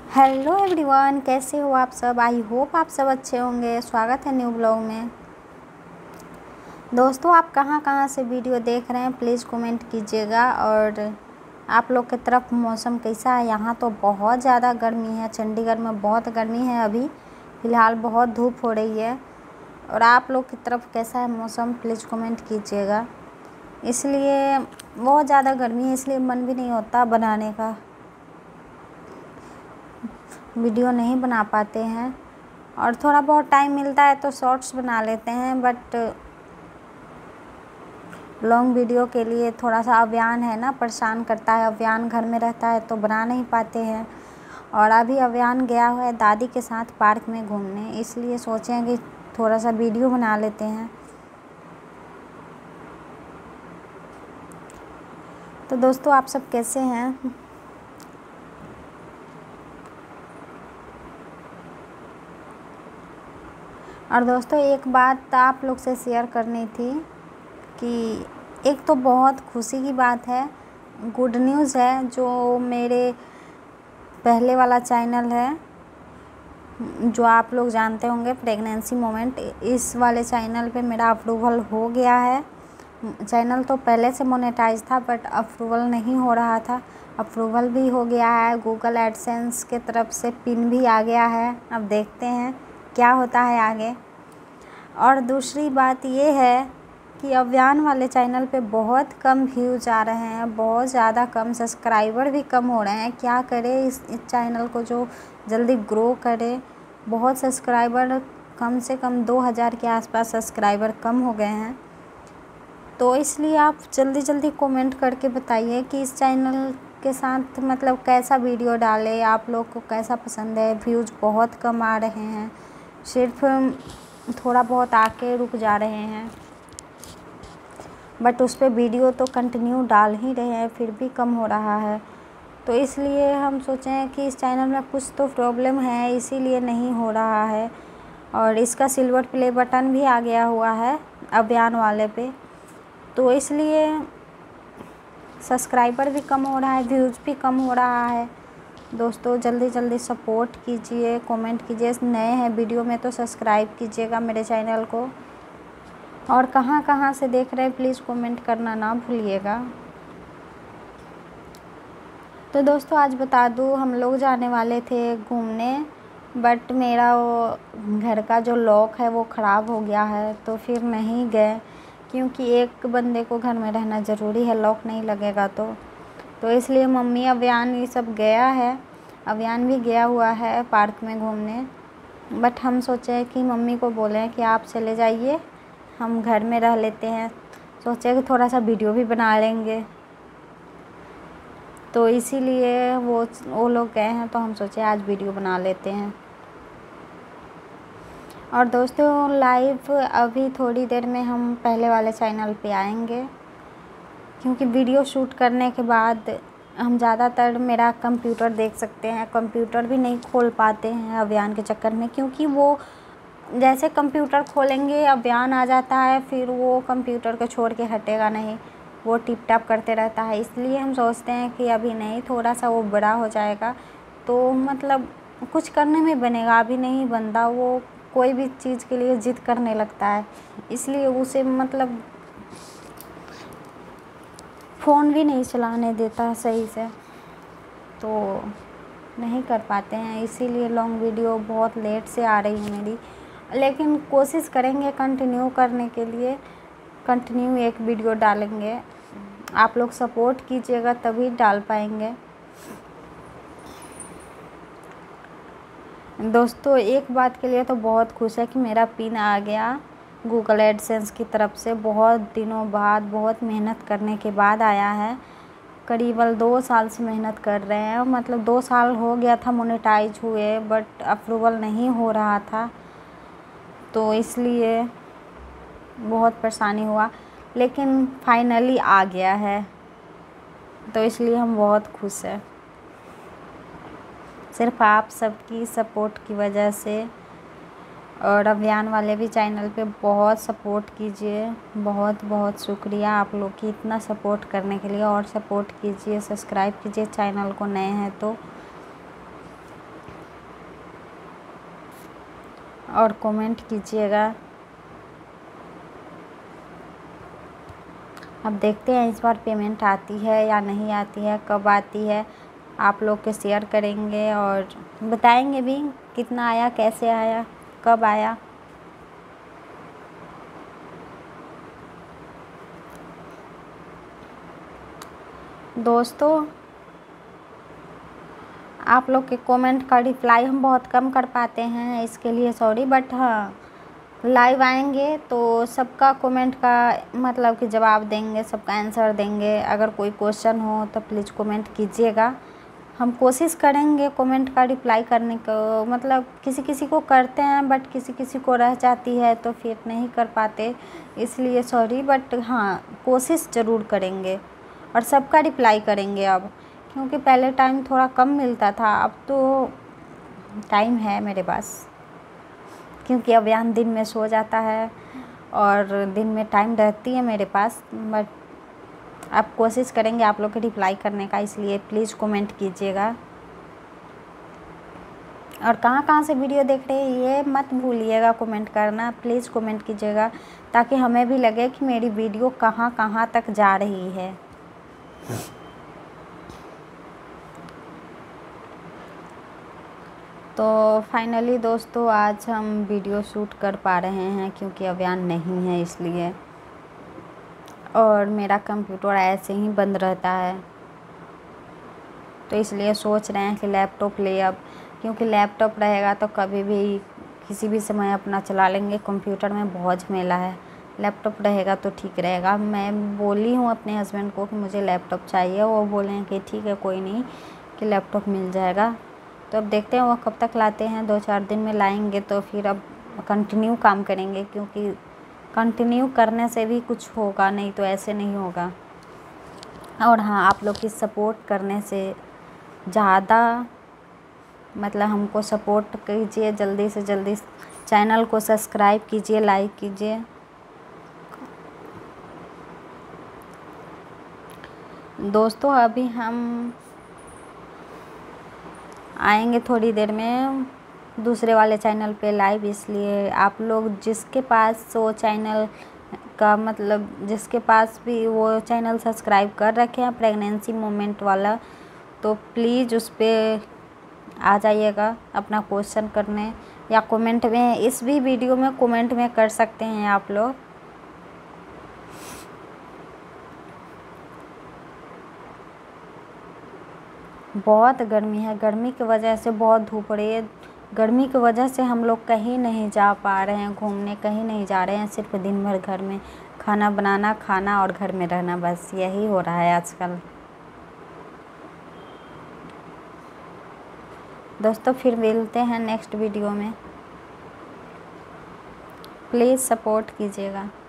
Hello everyone, कैसे हो आप सब। आई होप आप सब अच्छे होंगे। स्वागत है न्यू ब्लॉग में। दोस्तों, आप कहाँ कहाँ से वीडियो देख रहे हैं प्लीज़ कमेंट कीजिएगा। और आप लोग की तरफ मौसम कैसा है। यहाँ तो बहुत ज़्यादा गर्मी है। चंडीगढ़ में बहुत गर्मी है। अभी फ़िलहाल बहुत धूप हो रही है। और आप लोग की तरफ कैसा है मौसम प्लीज़ कमेंट कीजिएगा। इसलिए बहुत ज़्यादा गर्मी है, इसलिए मन भी नहीं होता बनाने का, वीडियो नहीं बना पाते हैं। और थोड़ा बहुत टाइम मिलता है तो शॉर्ट्स बना लेते हैं, बट लॉन्ग वीडियो के लिए थोड़ा सा अव्यान है ना, परेशान करता है। अव्यान घर में रहता है तो बना नहीं पाते हैं। और अभी अव्यान गया हुआ है दादी के साथ पार्क में घूमने, इसलिए सोचें कि थोड़ा सा वीडियो बना लेते हैं। तो दोस्तों, आप सब कैसे हैं। और दोस्तों, एक बात आप लोग से शेयर करनी थी कि एक तो बहुत खुशी की बात है, गुड न्यूज़ है। जो मेरे पहले वाला चैनल है जो आप लोग जानते होंगे, प्रेगनेंसी मोमेंट, इस वाले चैनल पे मेरा अप्रूवल हो गया है। चैनल तो पहले से मोनेटाइज था बट अप्रूवल नहीं हो रहा था। अप्रूवल भी हो गया है। गूगल एडसेंस के तरफ से पिन भी आ गया है। अब देखते हैं क्या होता है आगे। और दूसरी बात ये है कि अव्यान वाले चैनल पे बहुत कम व्यूज़ आ रहे हैं, बहुत ज़्यादा कम, सब्सक्राइबर भी कम हो रहे हैं। क्या करें इस चैनल को जो जल्दी ग्रो करे। बहुत सब्सक्राइबर, कम से कम 2000 के आसपास सब्सक्राइबर कम हो गए हैं। तो इसलिए आप जल्दी जल्दी कमेंट करके बताइए कि इस चैनल के साथ मतलब कैसा वीडियो डालें, आप लोग को कैसा पसंद है। व्यूज़ बहुत कम आ रहे हैं, सिर्फ थोड़ा बहुत आके रुक जा रहे हैं, बट उस पर वीडियो तो कंटिन्यू डाल ही रहे हैं, फिर भी कम हो रहा है। तो इसलिए हम सोचें कि इस चैनल में कुछ तो प्रॉब्लम है, इसीलिए नहीं हो रहा है। और इसका सिल्वर प्ले बटन भी आ गया हुआ है अभियान वाले पे, तो इसलिए सब्सक्राइबर भी कम हो रहा है, व्यूज़ भी कम हो रहा है। दोस्तों, जल्दी जल्दी सपोर्ट कीजिए, कमेंट कीजिए। नए हैं वीडियो में तो सब्सक्राइब कीजिएगा मेरे चैनल को। और कहाँ कहाँ से देख रहे हैं प्लीज़ कमेंट करना ना भूलिएगा। तो दोस्तों, आज बता दूँ, हम लोग जाने वाले थे घूमने, बट मेरा वो घर का जो लॉक है वो ख़राब हो गया है, तो फिर नहीं गए। क्योंकि एक बंदे को घर में रहना ज़रूरी है, लॉक नहीं लगेगा तो इसलिए मम्मी, अव्यान ये सब गया है। अव्यान भी गया हुआ है पार्क में घूमने, बट हम सोचे कि मम्मी को बोलें कि आप चले जाइए, हम घर में रह लेते हैं। सोचे कि थोड़ा सा वीडियो भी बना लेंगे, तो इसीलिए वो लोग गए हैं, तो हम सोचे आज वीडियो बना लेते हैं। और दोस्तों, लाइव अभी थोड़ी देर में हम पहले वाले चैनल पे आएंगे, क्योंकि वीडियो शूट करने के बाद हम ज़्यादातर मेरा कंप्यूटर देख सकते हैं। कंप्यूटर भी नहीं खोल पाते हैं अभियान के चक्कर में, क्योंकि वो जैसे कंप्यूटर खोलेंगे अभियान आ जाता है, फिर वो कंप्यूटर को छोड़ के हटेगा नहीं, वो टिप टाप करते रहता है। इसलिए हम सोचते हैं कि अभी नहीं, थोड़ा सा वो बड़ा हो जाएगा तो मतलब कुछ करने में बनेगा। अभी नहीं बनता, वो कोई भी चीज़ के लिए ज़िद करने लगता है, इसलिए उसे मतलब फ़ोन भी नहीं चलाने देता सही से, तो नहीं कर पाते हैं। इसीलिए लॉन्ग वीडियो बहुत लेट से आ रही है मेरी, लेकिन कोशिश करेंगे कंटिन्यू करने के लिए। कंटिन्यू एक वीडियो डालेंगे, आप लोग सपोर्ट कीजिएगा तभी डाल पाएंगे। दोस्तों, एक बात के लिए तो बहुत खुश है कि मेरा पिन आ गया गूगल एडसेंस की तरफ से। बहुत दिनों बाद, बहुत मेहनत करने के बाद आया है। करीबन 2 साल से मेहनत कर रहे हैं, मतलब 2 साल हो गया था मोनेटाइज हुए, बट अप्रूवल नहीं हो रहा था, तो इसलिए बहुत परेशानी हुआ। लेकिन फाइनली आ गया है, तो इसलिए हम बहुत खुश हैं, सिर्फ आप सबकी सपोर्ट की वजह से। और अभियान वाले भी चैनल पे बहुत सपोर्ट कीजिए। बहुत बहुत शुक्रिया आप लोग की इतना सपोर्ट करने के लिए। और सपोर्ट कीजिए, सब्सक्राइब कीजिए चैनल को, नए हैं तो। और कमेंट कीजिएगा। अब देखते हैं इस बार पेमेंट आती है या नहीं आती है, कब आती है। आप लोग के शेयर करेंगे और बताएंगे भी कितना आया, कैसे आया, कब आया। दोस्तों, आप लोग के कमेंट का रिप्लाई हम बहुत कम कर पाते हैं, इसके लिए सॉरी। बट हाँ, लाइव आएंगे तो सबका कमेंट का मतलब कि जवाब देंगे, सबका आंसर देंगे। अगर कोई क्वेश्चन हो तो प्लीज़ कमेंट कीजिएगा। हम कोशिश करेंगे कमेंट का रिप्लाई करने को। मतलब किसी किसी को करते हैं बट किसी किसी को रह जाती है तो फिर नहीं कर पाते, इसलिए सॉरी। बट हाँ, कोशिश ज़रूर करेंगे और सबका रिप्लाई करेंगे अब, क्योंकि पहले टाइम थोड़ा कम मिलता था, अब तो टाइम है मेरे पास, क्योंकि अभियान दिन में सो जाता है और दिन में टाइम रहती है मेरे पास। बट आप कोशिश करेंगे आप लोग के रिप्लाई करने का, इसलिए प्लीज़ कमेंट कीजिएगा। और कहाँ से वीडियो देख रहे हैं ये मत भूलिएगा कमेंट करना, प्लीज़ कमेंट कीजिएगा, ताकि हमें भी लगे कि मेरी वीडियो कहाँ तक जा रही है। तो फाइनली दोस्तों, आज हम वीडियो शूट कर पा रहे हैं क्योंकि अभियान नहीं है इसलिए, और मेरा कंप्यूटर ऐसे ही बंद रहता है, तो इसलिए सोच रहे हैं कि लैपटॉप ले अब, क्योंकि लैपटॉप रहेगा तो कभी भी किसी भी समय अपना चला लेंगे। कंप्यूटर में बहुत झमेला है, लैपटॉप रहेगा तो ठीक रहेगा। मैं बोली हूँ अपने हस्बैंड को कि मुझे लैपटॉप चाहिए, वो बोले हैं कि ठीक है कोई नहीं, कि लैपटॉप मिल जाएगा। तो अब देखते हैं वो कब तक लाते हैं, 2-4 दिन में लाएंगे तो फिर अब कंटिन्यू काम करेंगे, क्योंकि कंटिन्यू करने से भी कुछ होगा, नहीं तो ऐसे नहीं होगा। और हाँ, आप लोग की सपोर्ट करने से ज़्यादा, मतलब हमको सपोर्ट कीजिए, जल्दी से जल्दी चैनल को सब्सक्राइब कीजिए, लाइक कीजिए। दोस्तों, अभी हम आएंगे थोड़ी देर में दूसरे वाले चैनल पे लाइव, इसलिए आप लोग जिसके पास वो चैनल का, मतलब जिसके पास भी वो चैनल सब्सक्राइब कर रखे हैं प्रेगनेंसी मोमेंट वाला, तो प्लीज़ उस पर आ जाइएगा अपना क्वेश्चन करने, या कमेंट में, इस भी वीडियो में कमेंट में कर सकते हैं आप लोग। बहुत गर्मी है, गर्मी की वजह से बहुत धूप रही है, गर्मी की वजह से हम लोग कहीं नहीं जा पा रहे हैं घूमने, कहीं नहीं जा रहे हैं, सिर्फ दिन भर घर में खाना बनाना, खाना और घर में रहना, बस यही हो रहा है आजकल। दोस्तों, फिर मिलते हैं नेक्स्ट वीडियो में, प्लीज़ सपोर्ट कीजिएगा।